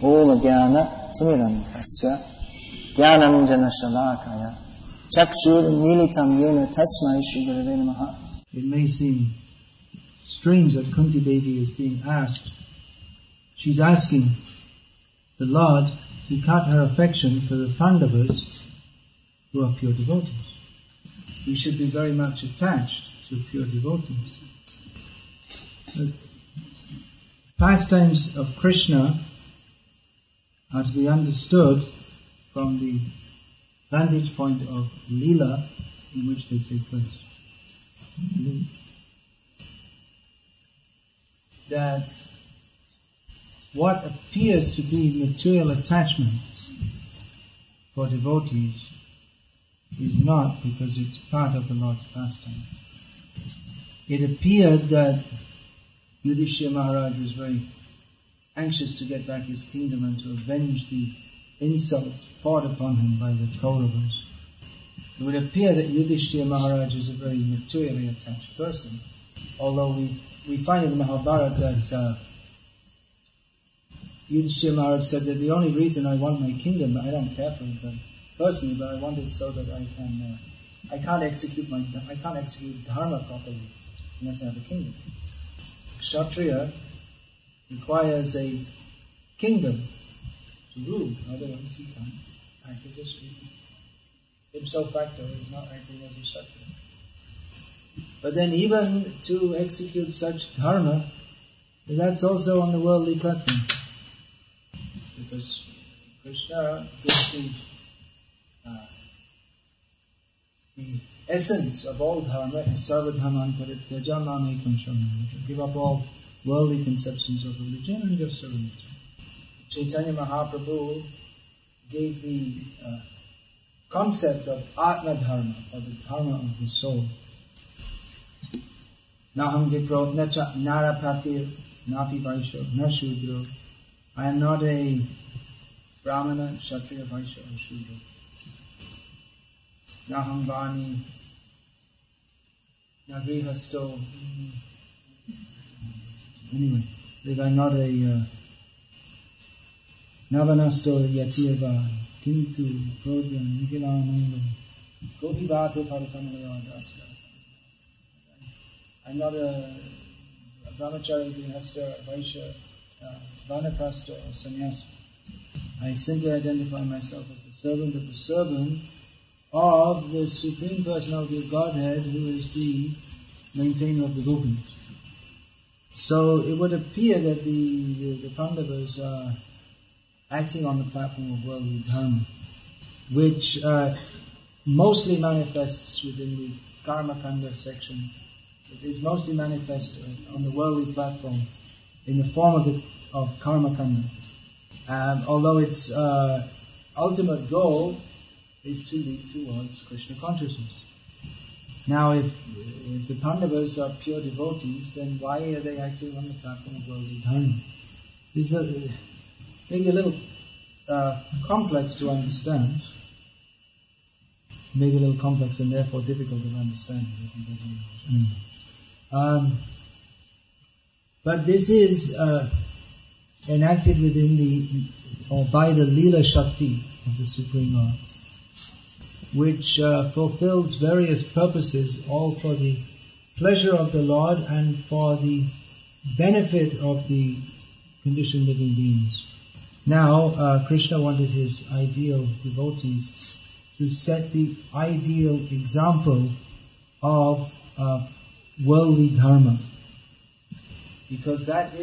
Om Jnana Timirandhasya Jnananjana Shalakaya Chakshur Militam Yena Tasmai Shri Gurave Namaha. It may seem strange that Kunti Devi is being asked. She's asking the Lord to cut her affection for the Pandavas who are pure devotees. We should be very much attached to pure devotees. The pastimes of Krishna are to be understood from the vantage point of Leela in which they take place. That what appears to be material attachment for devotees is not, because it's part of the Lord's pastime. It appeared that Yudhishthira Maharaj was very anxious to get back his kingdom and to avenge the insults poured upon him by the Kauravas. It would appear that Yudhishthira Maharaj is a very materially attached person, although we find in the Mahabharata that Yudhishthira Maharaj said that the only reason I want my kingdom, I don't care for it personally, but I want it so that I can't execute dharma properly unless I have a kingdom. Kshatriya requires a kingdom to rule, otherwise he can't act as a Kshatriya. Ipso facto, he's not acting as a Kshatriya. But then even to execute such dharma, that's also on the worldly platform. Because Krishna gives the essence of all dharma is sarvadharman parityaja mamekam sharanam. Give up all worldly conceptions of religion and just surrender. Chaitanya Mahaprabhu gave the concept of Atma Dharma, or the dharma of the soul. Naham vipro nacha narapatir napi vaisho na shudro. I am not a Brahmana, Kshatriya, Vaishya or Shudra. Naham vani nagrihasto. Anyway, I'm not a Navanasto Yatirva Kintu Prodya Nikilananda Gopivato Parakamalaya Dasya. I'm not a Brahmachari, Grihastha, Vaishya, Vanaprastha or Sannyasi. I simply identify myself as the servant of the Supreme Personality of Godhead, who is the maintainer of the gopis. So it would appear that the Pandavas are acting on the platform of worldly dharma, which mostly manifests within the Karma Kanda section. It is mostly manifest on the worldly platform in the form of Karma Kanda. Although its ultimate goal is to lead towards Krishna consciousness. Now, if the Pandavas are pure devotees, then why are they acting on the platform of worldly dharma? This is maybe a little complex to understand. Maybe a little complex and therefore difficult to understand. But this is enacted within or by the Leela Shakti of the Supreme Lord, which fulfills various purposes, all for the pleasure of the Lord and for the benefit of the conditioned living beings. Now, Krishna wanted his ideal devotees to set the ideal example of worldly dharma, because that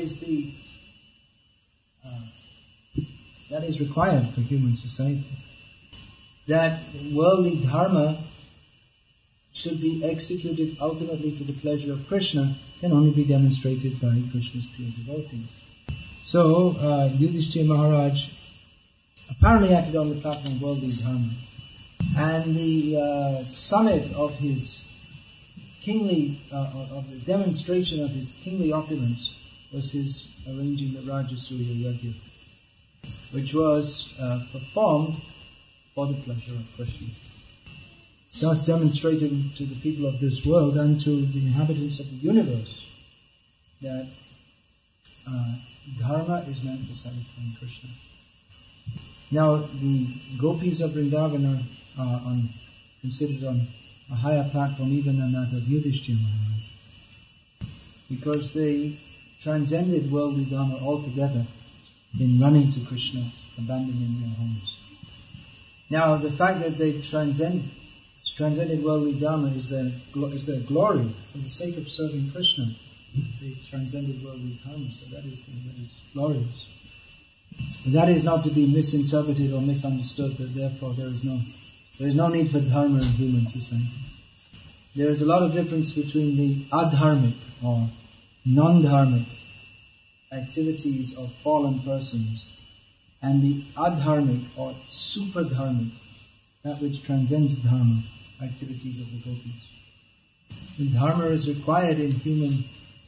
is required for human society. That worldly dharma should be executed ultimately to the pleasure of Krishna can only be demonstrated by Krishna's pure devotees. So, Yudhishthira Maharaj apparently acted on the platform of worldly dharma, and the summit of his kingly, of the demonstration of his kingly opulence was his arranging the Rajasuya Yajna, which was performed for the pleasure of Krishna. Thus demonstrating to the people of this world and to the inhabitants of the universe that dharma is meant for satisfying Krishna. Now, the gopis of Vrindavan are considered on a higher platform even than that of Yudhishthira Maharaj, because they transcended worldly dharma altogether in running to Krishna, abandoning their homes. Now, the fact that they transcended worldly dharma is their glory. For the sake of serving Krishna, they transcended worldly dharma, so that is glorious. That is not to be misinterpreted or misunderstood, that therefore there is no need for dharma in human society. There is a lot of difference between the adharmic or non-dharmic activities of fallen persons and the adharmic or super-dharmic, that which transcends dharma, activities of the gopis. The dharma is required in human.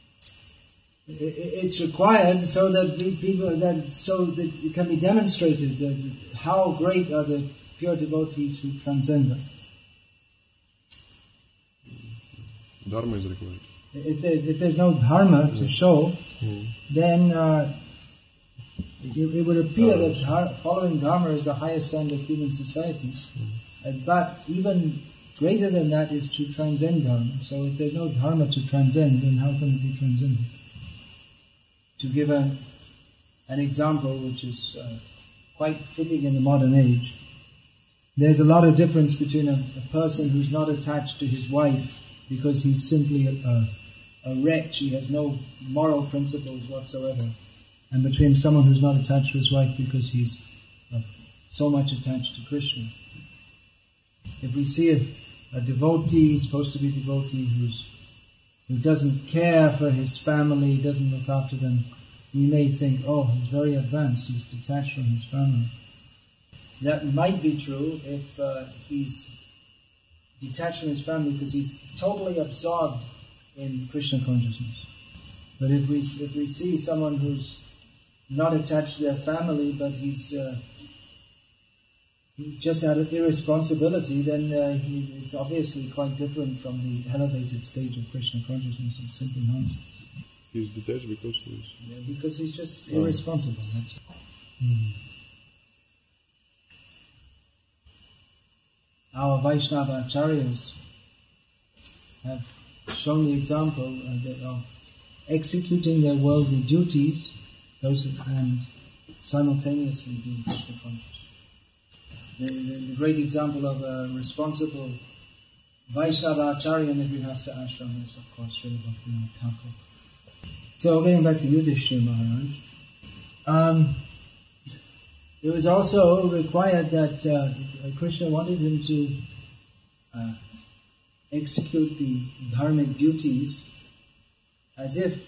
It's required so that it can be demonstrated that how great are the pure devotees who transcend them. Dharma is required. If there's no dharma to show, then it would appear that following dharma is the highest standard of human society. But even greater than that is to transcend dharma. So if there's no dharma to transcend, then how can it be transcended? To give an example which is quite fitting in the modern age, there's a lot of difference between a person who's not attached to his wife because he's simply a wretch, he has no moral principles whatsoever, and between someone who's not attached to his wife because he's so much attached to Krishna. If we see a devotee, supposed to be a devotee, who doesn't care for his family, doesn't look after them, we may think, oh, he's very advanced, he's detached from his family. That might be true if he's detached from his family because he's totally absorbed in Krishna consciousness. But if we see someone who's not attached to their family, but he's just out of irresponsibility, then it's obviously quite different from the elevated stage of Krishna consciousness. It's simply nonsense. He's detached because he's just irresponsible. That's all. Our Vaishnava acharyas have shown the example of executing their worldly duties, and simultaneously being Krishna conscious. The great example of a responsible Vaishnava acharya in every Grihastha ashram is, of course, Srila Bhaktivinoda Thakur. So, getting back to Yudhishthira Maharaj, it was also required that Krishna wanted him to execute the dharmic duties as if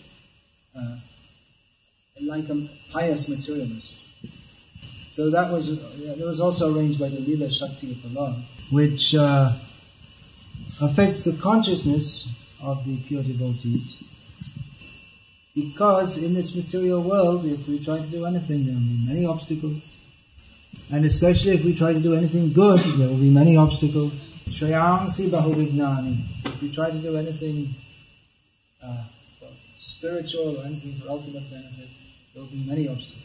like a pious materialist. So that was also arranged by the Leela Shakti of the Lord, which affects the consciousness of the pure devotees. Because in this material world, if we try to do anything, there will be many obstacles. And especially if we try to do anything good, there will be many obstacles. Shreyamsi bahuvignani. If we try to do anything spiritual or anything for ultimate benefit, there will be many obstacles.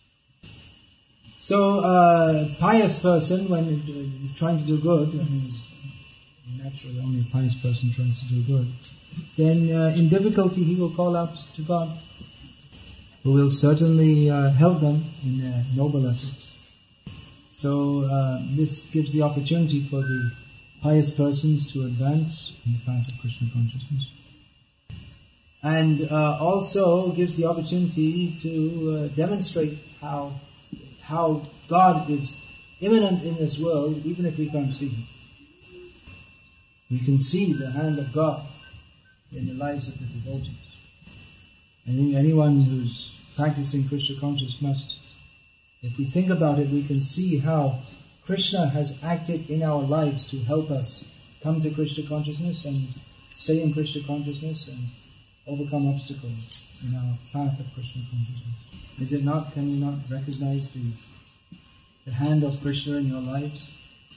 So a pious person, when trying to do good, naturally only a pious person tries to do good, then in difficulty he will call out to God, who will certainly help them in their noble efforts. So this gives the opportunity for the pious persons to advance in the path of Krishna consciousness. And also gives the opportunity to demonstrate how God is immanent in this world, even if we can't see Him. We can see the hand of God in the lives of the devotees. I think anyone who's practicing Krishna consciousness must, if we think about it, we can see how Krishna has acted in our lives to help us come to Krishna consciousness and stay in Krishna consciousness and overcome obstacles in our path of Krishna consciousness. Is it not? Can you not recognize the hand of Krishna in your lives?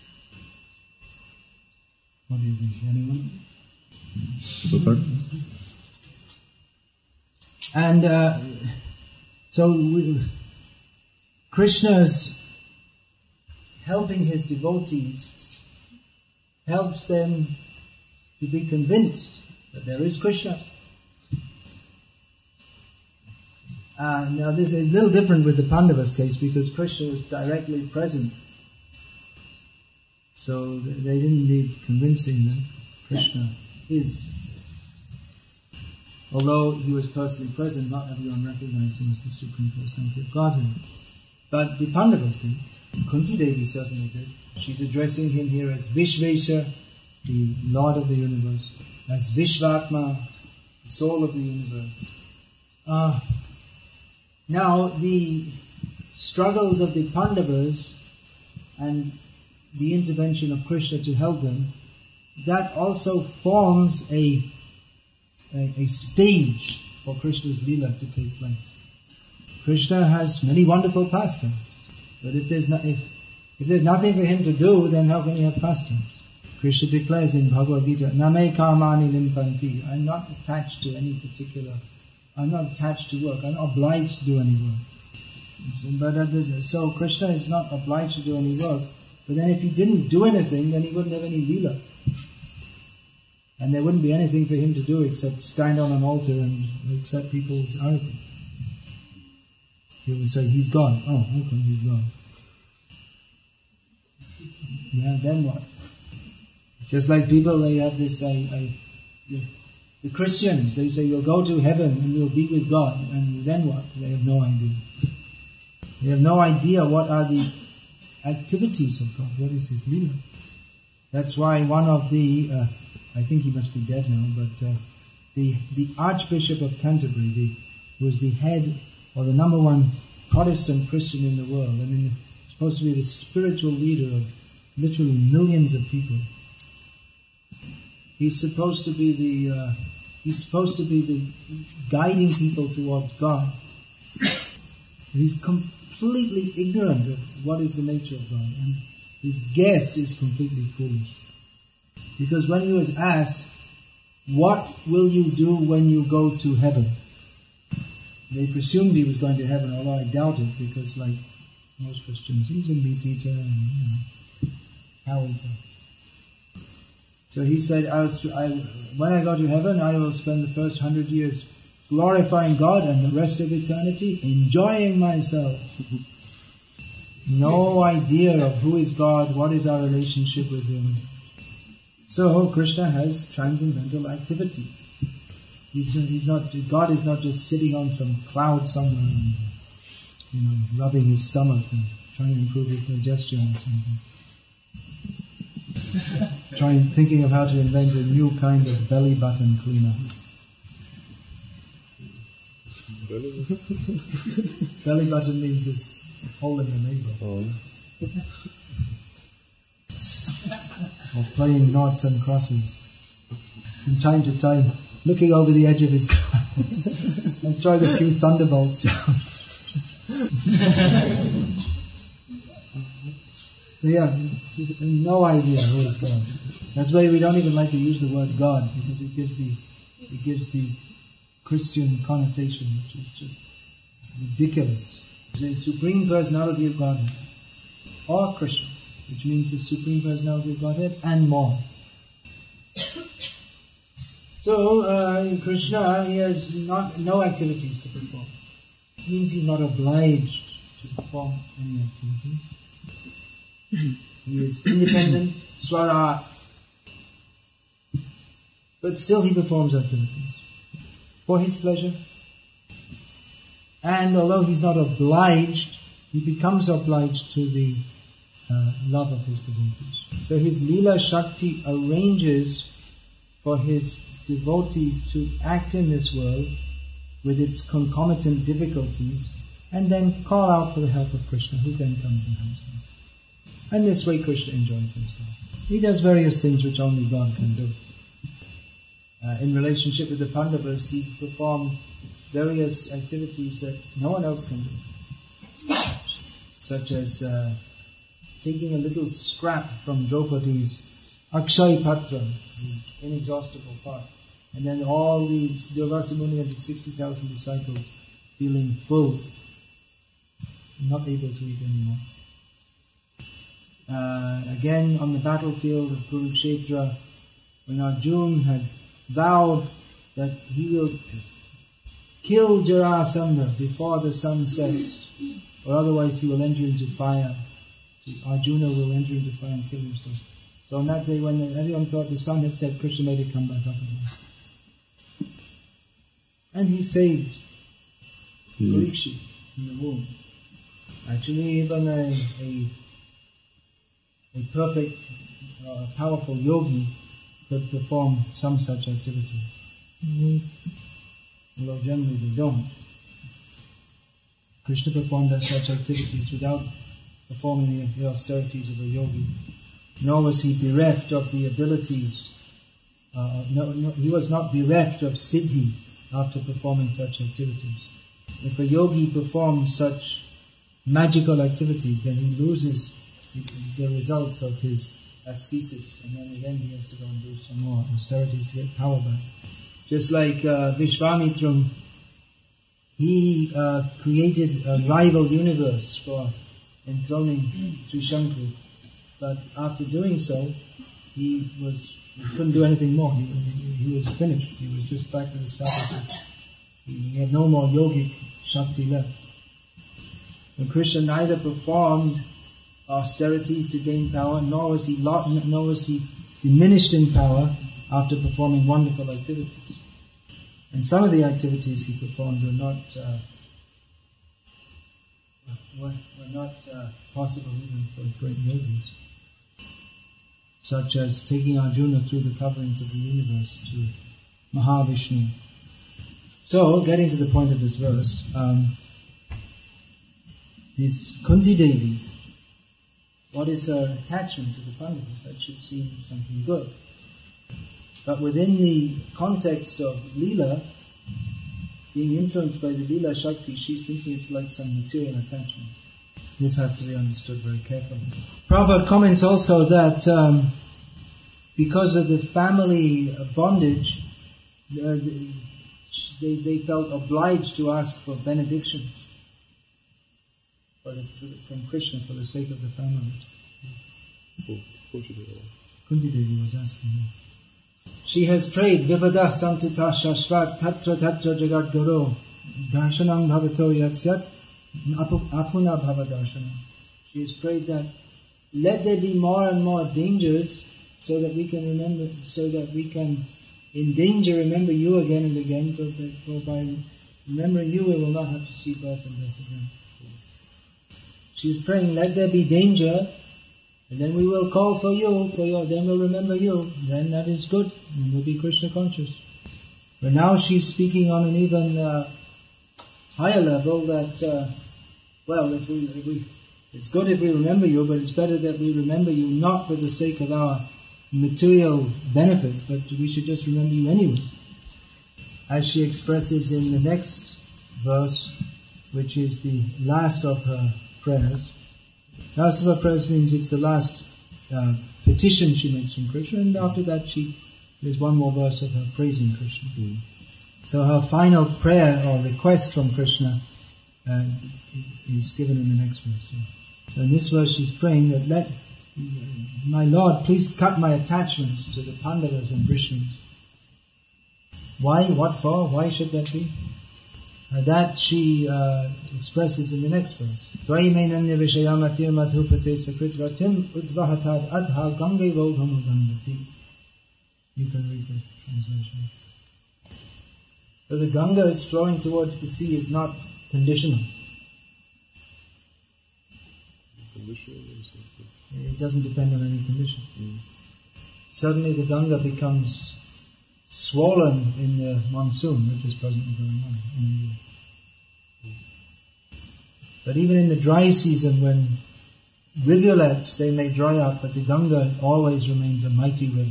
What do you think? Anyone? And So Krishna's helping his devotees helps them to be convinced that there is Krishna. Now this is a little different with the Pandavas case because Krishna was directly present. So they didn't need convincing them Krishna is. Although he was personally present, not everyone recognized him as the Supreme Personality of Godhead. But the Pandavas did. Kunti Devi certainly did. She's addressing him here as Vishvesha, the Lord of the universe, as Vishvatma, the soul of the universe. Now, the struggles of the Pandavas and the intervention of Krishna to help them, that also forms a stage for Krishna's Leela to take place. Krishna has many wonderful pastimes, but if there's nothing for him to do, then how can he have pastimes? Krishna declares in Bhagavad Gita, Name kamani limpanti. I'm not attached to any particular, I'm not attached to work, I'm not obliged to do any work. So Krishna is not obliged to do any work, but then if he didn't do anything, then he wouldn't have any Leela. And there wouldn't be anything for him to do except stand on an altar and accept people's arati. He would say, he's God. Oh, okay, he's God. Yeah, then what? Just like people, they have this, the Christians, they say, we'll go to heaven and we'll be with God. And then what? They have no idea. They have no idea what are the activities of God. What is His Leela? That's why one of the, I think he must be dead now, but the Archbishop of Canterbury, who was the head or the number one Protestant Christian in the world, supposed to be the spiritual leader of literally millions of people. He's supposed to be the guiding people towards God. He's completely ignorant of what is the nature of God, and his guess is completely foolish. Because when he was asked, what will you do when you go to heaven? They presumed he was going to heaven, although I doubt it, because like most Christians, he's a meat eater and, cow eater. So he said, when I go to heaven, I will spend the first 100 years glorifying God and the rest of eternity enjoying myself. No idea of who is God, what is our relationship with Him. So Krishna has transcendental activities. God is not just sitting on some cloud somewhere and, rubbing his stomach and trying to improve his digestion or something. Thinking of how to invent a new kind of belly button cleaner. Belly button means this hole in the navel. Oh. Or playing noughts and crosses. From time to time, looking over the edge of his car and throwing a few thunderbolts down. Yeah, no idea who is God. That's why we don't even like to use the word God, because it gives the Christian connotation, which is just ridiculous. The Supreme Personality of Godhead, or Krishna, which means the Supreme Personality of Godhead and more. So Krishna, he has no activities to perform. It means he's not obliged to perform any activities. He is independent, Swara, but still he performs activities for his pleasure. And although he's not obliged, he becomes obliged to the love of his devotees. So his Leela Shakti arranges for his devotees to act in this world with its concomitant difficulties and then call out for the help of Krishna, who then comes and helps them. And this way Krishna enjoys himself. He does various things which only God can do. In relationship with the Pandavas, he performed various activities that no one else can do. Such as taking a little scrap from Draupadi's Akshay Patra, the inexhaustible part. And then all the Durvasa Muni and the 60,000 disciples feeling full, not able to eat anymore. Again, on the battlefield of Kurukshetra, when Arjuna had vowed that he will kill Jarasandha before the sun sets, or otherwise he will enter into fire. Arjuna will enter into fire and kill himself. So on that day, when everyone thought the sun had set, Krishna made it come back up again. And he saved Parikshit in the womb. Actually, even a perfect, powerful yogi could perform some such activities. Although generally they don't. Krishna performed such activities without performing the austerities of a yogi. Nor was he bereft of the abilities. He was not bereft of siddhi after performing such activities. If a yogi performs such magical activities, then he loses the results of his ascesis, and then again he has to go and do some more austerities to get power back. Just like Vishwamitra, he created a rival universe for enthroning Trishankru, but after doing so, he couldn't do anything more. He was finished. He was just back to the status. He had no more yogic shakti left. And Krishna neither performed austerities to gain power, nor was he diminished in power after performing wonderful activities. And some of the activities he performed were not possible even for great yogis, such as taking Arjuna through the coverings of the universe to Mahavishnu. So, getting to the point of this verse, this Kunti Devi, what is her attachment to the Pandavas? That should seem something good. But within the context of Leela, being influenced by the Leela Shakti, she's thinking it's like some material attachment. This has to be understood very carefully. Prabhupada comments also that because of the family bondage, they felt obliged to ask for benediction from Krishna for the sake of the family. Kunti Devi was asking him. She has prayed, Vipada Santita Shashvat Tatra Tatra Jagat Guru Darshanam Bhavato Yatsyat Apuna Bhavadarshana. She has prayed that let there be more and more dangers so that we can in danger remember you again and again, for by remembering you we will not have to see birth and death again. She is praying, let there be danger, and then we will call for you, then we'll remember you, then that is good, and we'll be Krishna conscious. But now she's speaking on an even higher level that, it's good if we remember you, but it's better that we remember you not for the sake of our material benefit, but we should just remember you anyway. As she expresses in the next verse, which is the last of her prayers. Last of her prayers means it's the last petition she makes from Krishna, and after that there's one more verse of her praising Krishna. So her final prayer or request from Krishna is given in the next verse. So in this verse she's praying that let my Lord please cut my attachments to the Pandavas and Vishnus. Why? What for? Why should that be? That she expresses in the next verse. Tvai mainanya vishayamatir madhupate sakrit ratim udvahatad adha gange vodham gangati. You can read the translation. So the Ganga is flowing towards the sea is not conditional. It doesn't depend on any condition. Suddenly the Ganga becomes swollen in the monsoon, which is presently going on in India. But even in the dry season, when rivulets, they may dry up, but the Ganga always remains a mighty river.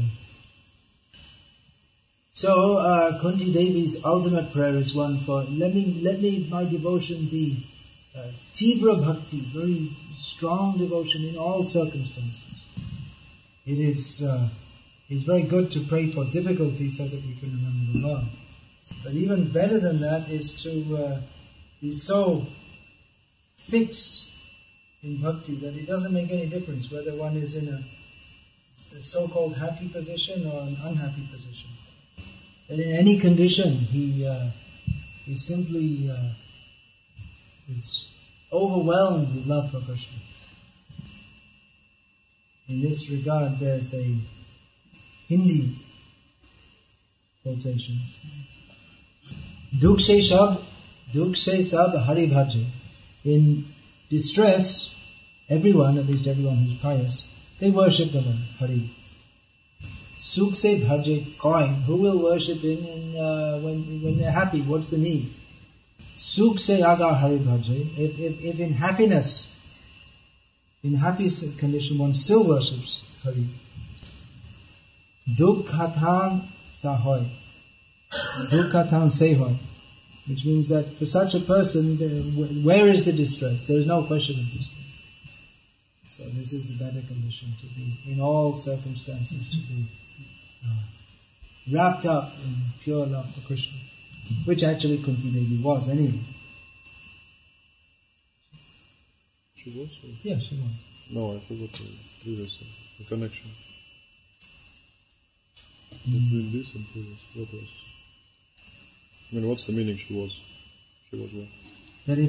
So, Kunti Devi's ultimate prayer is one for, let me my devotion be Tivra Bhakti, very strong devotion in all circumstances. It is very good to pray for difficulty so that we can remember the Lord. But even better than that is to He's so fixed in bhakti that it doesn't make any difference whether one is in a so-called happy position or an unhappy position. And in any condition, he simply is overwhelmed with love for Krishna. In this regard, there's a Hindi quotation. Dukh se sab hari bhaje. In distress, everyone, at least everyone who's pious, they worship the Lord, Hari. Sukh se bhaje koi. Who will worship Him when they're happy? What's the need? Sukh se agar hari bhaje. If in happiness, in happy condition, one still worships Hari. Dukkhathan sahoy. Dukkhathan sehoy. Which means that for such a person, where is the distress? There is no question of distress. So this is the better condition, to be, in all circumstances, to be wrapped up in pure love for Krishna, which actually Kunti Devi was anyway. She was? Or? Yeah, she was. No, I forgot the previous the connection. Between this and previous. What was? I mean, what's the meaning she was? She was what? That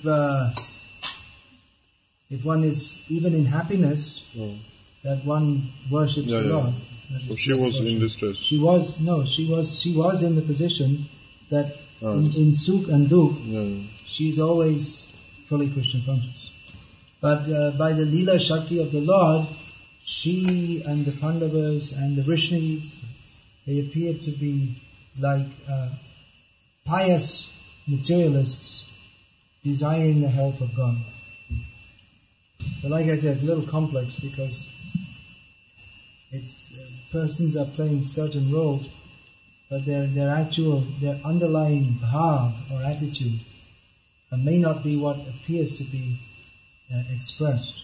if one is even in happiness, that one worships the Lord. So she was in distress. She was in the position that in Sukh and Dukh, she's always fully Krishna conscious. But by the Leela Shakti of the Lord, she and the Pandavas and the Vrishnis, they appeared to be like pious materialists desiring the help of God. But like I said, it's a little complex because it's persons are playing certain roles, but their underlying bhav or attitude may not be what appears to be expressed.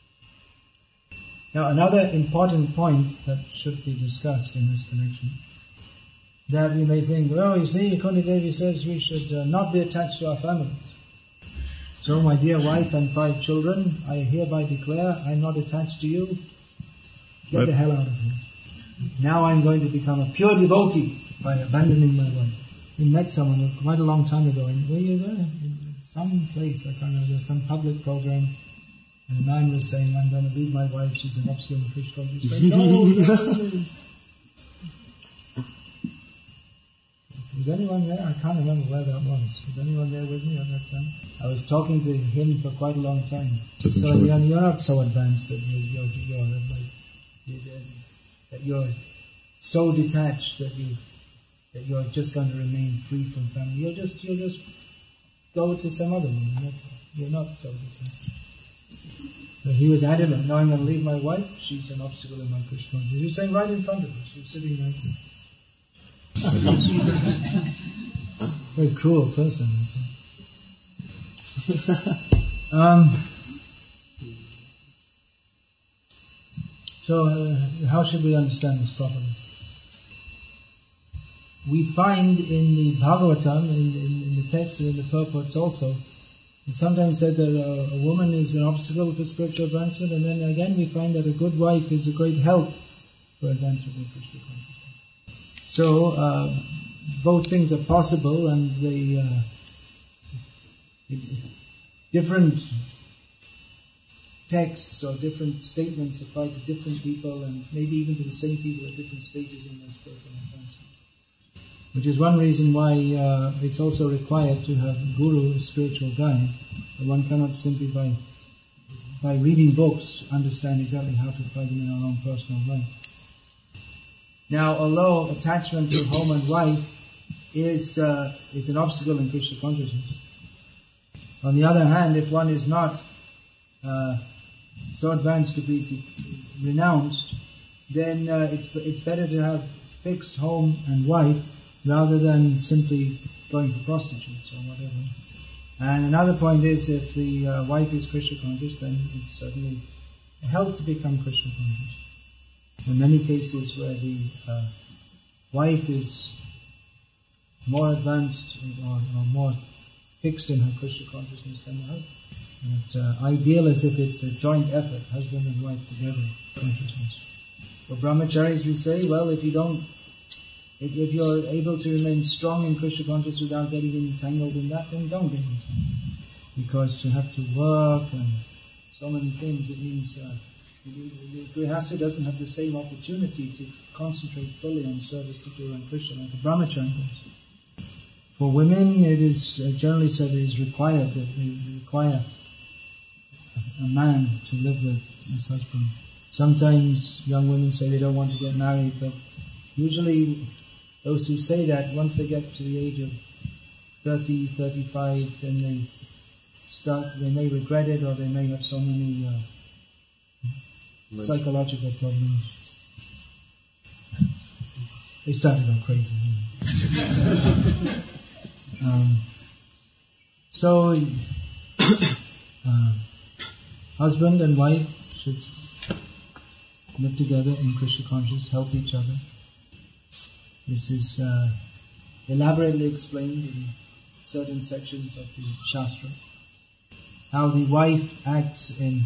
Now, another important point that should be discussed in this connection, that we may think, well, you see, Kunti Devi says we should not be attached to our families. So, my dear wife and 5 children, I hereby declare I'm not attached to you. Get the hell out of here. Now I'm going to become a pure devotee by abandoning my wife. We met someone quite a long time ago, and where you there? In some place, I can't remember, there's some public program, and a man was saying, I'm going to leave my wife, she's an obscure Krishna. You say, no. Was anyone there? I can't remember where that was. Was anyone there with me at that time? I was talking to him for quite a long time. So you're not so advanced that you're so detached that you're just going to remain free from family. You'll just go to some other woman. You're not so detached. But he was adamant. No, I'm going to leave my wife. She's an obstacle in my Krishna. He was saying right in front of her. She was sitting right there. Very cruel person. So how should we understand this properly? We find in the Bhagavatam, in the text and in the purports also, it's sometimes said that a woman is an obstacle for spiritual advancement, and then again we find that a good wife is a great help for advancement in Krishna consciousness. So both things are possible, and the different texts or different statements apply to different people, and maybe even to the same people at different stages in their spiritual advancement. Which is one reason why it's also required to have a guru, a spiritual guide. One cannot simply by reading books understand exactly how to apply them in our own personal life. Now, although attachment to home and wife is an obstacle in Krishna consciousness, on the other hand, if one is not so advanced to be renounced, then it's better to have fixed home and wife rather than simply going for prostitutes or whatever. And another point is, if the wife is Krishna conscious, then it's certainly a help to become Krishna conscious. In many cases where the wife is more advanced or more fixed in her Krishna consciousness than the husband. But ideal is if it's a joint effort, husband and wife together, consciousness. For brahmacharis we say, well, if you're able to remain strong in Krishna consciousness without getting entangled in that, then don't get entangled. Because to have to work and so many things, it means the grihastha doesn't have the same opportunity to concentrate fully on service to Guru and Krishna like a brahmachari does. For women, it is generally said it is required that they require a man to live with as husband. Sometimes young women say they don't want to get married, but usually those who say that, once they get to the age of 30, 35, then they may regret it, or they may have so many psychological problems. They start to go crazy. So, husband and wife should live together in Krishna consciousness, help each other. This is elaborately explained in certain sections of the Shastra. How the wife acts in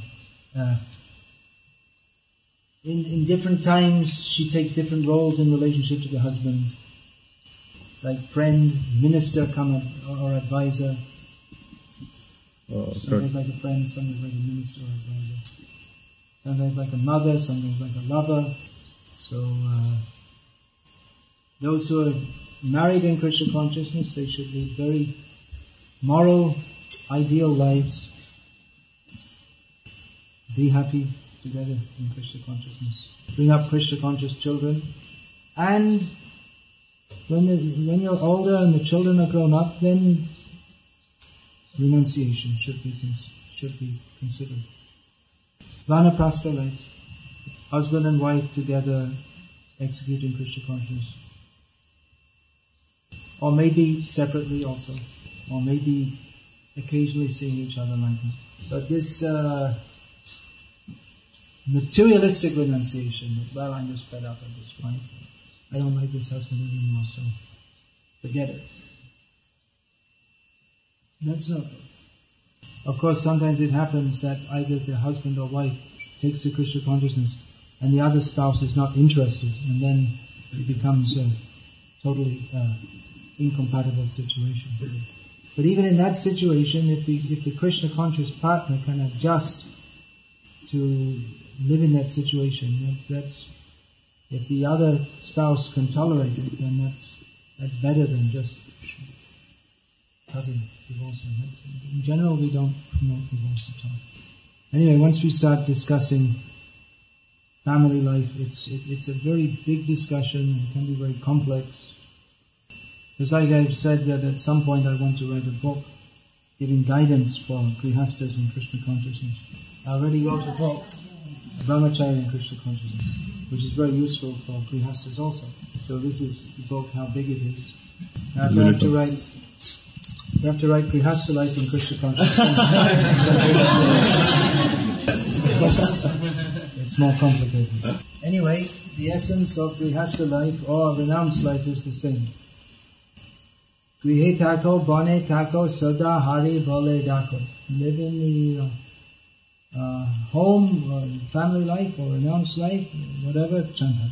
different times, she takes different roles in relationship to the husband. Like friend, minister, or advisor. Sometimes like a friend, sometimes like a minister or advisor. Sometimes like a mother, sometimes like a lover. So those who are married in Krishna consciousness, they should lead very moral, ideal lives. Be happy together in Krishna consciousness. Bring up Krishna conscious children. And when you're older and the children are grown up, then renunciation should be considered. Vanaprastha life, husband and wife together executing Krishna consciousness. Or maybe separately also. Or maybe occasionally seeing each other like that. But this materialistic renunciation, well, I'm just fed up at this point. I don't like this husband anymore, so forget it. That's not good. Of course, sometimes it happens that either the husband or wife takes to Krishna consciousness and the other spouse is not interested, and then it becomes a totally incompatible situation. But even in that situation, if the Krishna conscious partner can adjust to live in that situation, that's if the other spouse can tolerate it, then that's better than just cutting, divorcing. In general, we don't promote divorce at all. Anyway, once we start discussing family life, it's a very big discussion. It can be very complex. It's like I've said that at some point I want to write a book giving guidance for grihasthas in Krishna consciousness. I already wrote a book, Brahmacharya in Krishna consciousness, which is very useful for grihasthas also. So this is the book, how big it is. Now you have to write grihastha life in Krishna consciousness. It's more complicated. Anyway, the essence of grihastha life or renounced life is the same. Grihe tako, bane tako, sada hari bole dako. Live in the home or family life or renounced life, whatever, chanda.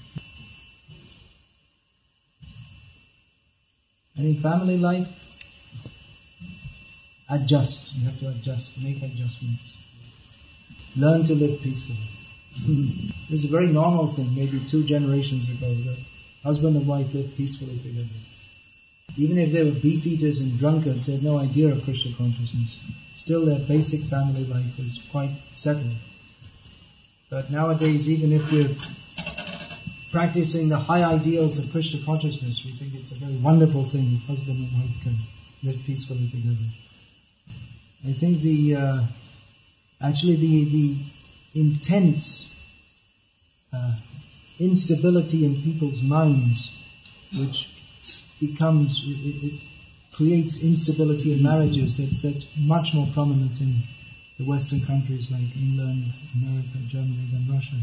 And in family life, adjust. You have to adjust, make adjustments. Learn to live peacefully. This is a very normal thing. Maybe 2 generations ago, the husband and wife lived peacefully together. Even if they were beefeaters and drunkards, they had no idea of Krishna consciousness. Still, their basic family life was quite settled. But nowadays, even if we're practicing the high ideals of Krishna consciousness, we think it's a very wonderful thing if husband and wife can live peacefully together. I think the intense instability in people's minds, which becomes, it creates instability in marriages, that's much more prominent in the Western countries like England, America, Germany than Russia.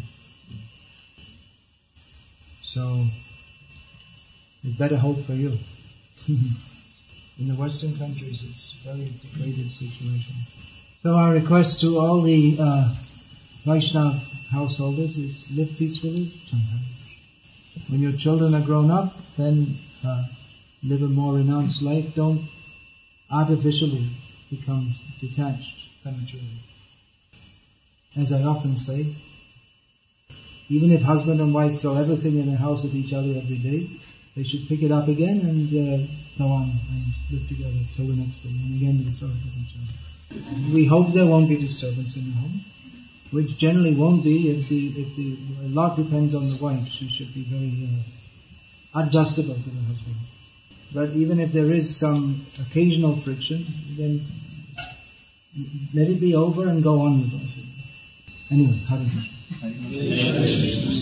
So, we better hope for you. In the Western countries, it's a very degraded situation. So our request to all the Vaishnava householders is live peacefully. When your children are grown up, then live a more renounced life. Don't artificially become detached prematurely. As I often say, even if husband and wife throw everything in the house at each other every day, they should pick it up again and go on and live together till the next day. And again they throw it at each other. We hope there won't be disturbance in the home, which generally won't be if a lot depends on the wife. She should be very adjustable to the husband. But even if there is some occasional friction, then let it be over and go on with it. Anyway, Hare Krishna.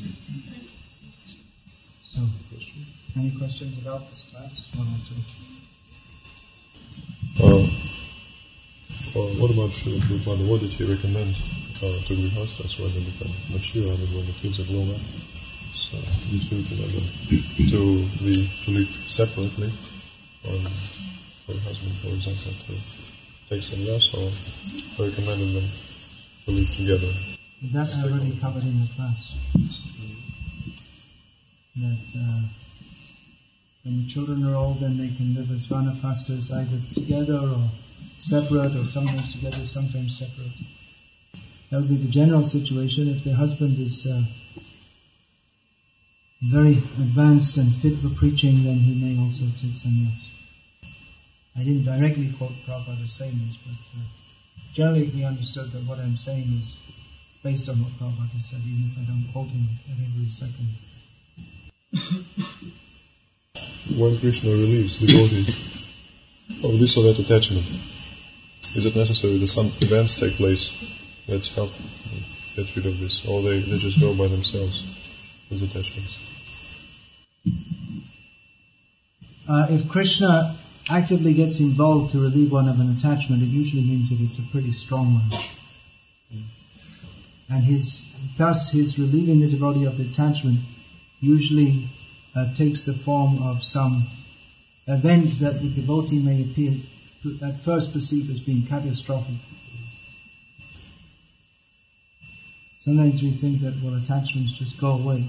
So, any questions about this class? One or two. What about Srila Prabhupada? What did he recommend to grihasthas when they become mature, when the kids are grown up? So, these two together, to live separately, or for the husband, for example, to take sannyas, or recommended them to live together? That I already covered in the class. That when the children are old, then they can live as vanapastas either together or separate, or sometimes together, sometimes separate. That would be the general situation. If the husband is very advanced and fit for preaching, then he may also take sannyas. I didn't directly quote Prabhupada as saying this, but generally we understood that what I'm saying is based on what Prabhupada said, even if I don't quote him at every second. When Krishna relieves devotees of this or that attachment, is it necessary that some events take place that help get rid of this, or they just go by themselves, these attachments? If Krishna actively gets involved to relieve one of an attachment, it usually means that it's a pretty strong one. And thus his relieving the devotee of the attachment usually takes the form of some event that the devotee may appear at first perceive as being catastrophic. Sometimes we think that, well, attachments just go away.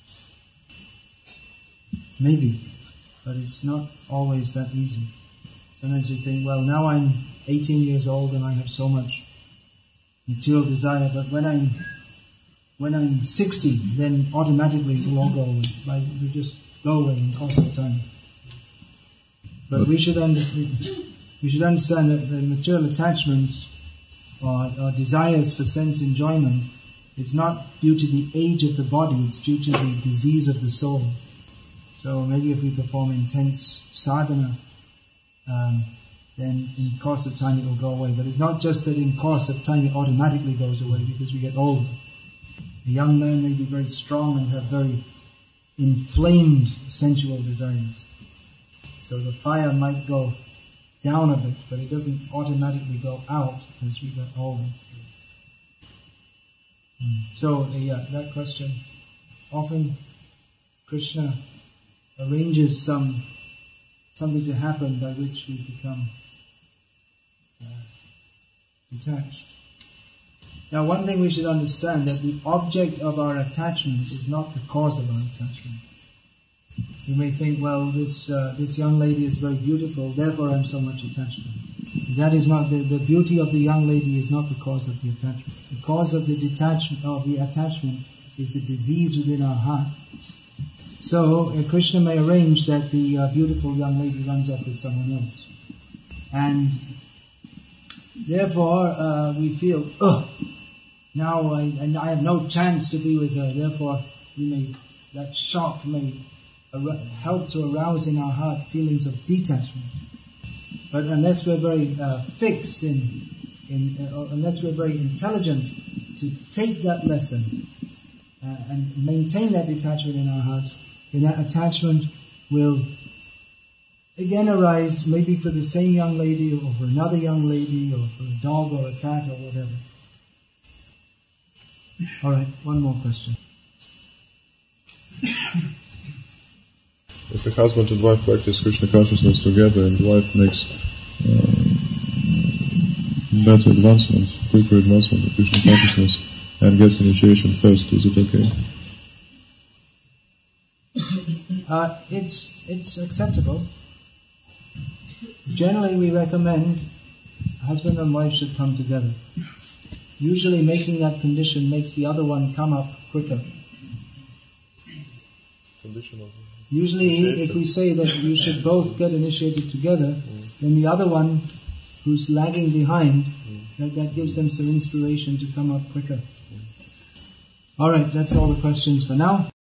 Maybe, but it's not always that easy. Sometimes you think, well, now I'm 18 years old and I have so much material desire, but when I'm 60, then automatically it will all go away. Like, it will just go away in course of time. But we should understand that the material attachments or desires for sense enjoyment, it's not due to the age of the body, it's due to the disease of the soul. So maybe if we perform intense sadhana, then in course of time it will go away. But it's not just that in course of time it automatically goes away because we get older. A young man may be very strong and have very inflamed sensual desires. So the fire might go down a bit, but it doesn't automatically go out as we get older. So that question, often Krishna arranges something to happen by which we become detached. Now, one thing we should understand, that the object of our attachment is not the cause of our attachment. You may think, well, this young lady is very beautiful, therefore I'm so much attached to her. That is not the beauty of the young lady is not the cause of the attachment. The cause of the detachment or the attachment is the disease within our heart. So Krishna may arrange that the beautiful young lady runs off with someone else, and therefore we feel, now I have no chance to be with her. Therefore, that shock may help to arouse in our heart feelings of detachment. But unless we're very fixed unless we're very intelligent to take that lesson and maintain that detachment in our hearts, then that attachment will again arise, maybe for the same young lady, or for another young lady, or for a dog or a cat or whatever. Alright, one more question. If if the husband and wife practice Krishna consciousness together, and the wife makes better advancement, quicker advancement of Krishna consciousness, and gets initiation first, is it okay? It's acceptable. Generally, we recommend husband and wife should come together. Usually, making that condition makes the other one come up quicker. Conditional. Usually, if we say that you should both get initiated together, then the other one who's lagging behind, that gives them some inspiration to come up quicker. Alright, that's all the questions for now.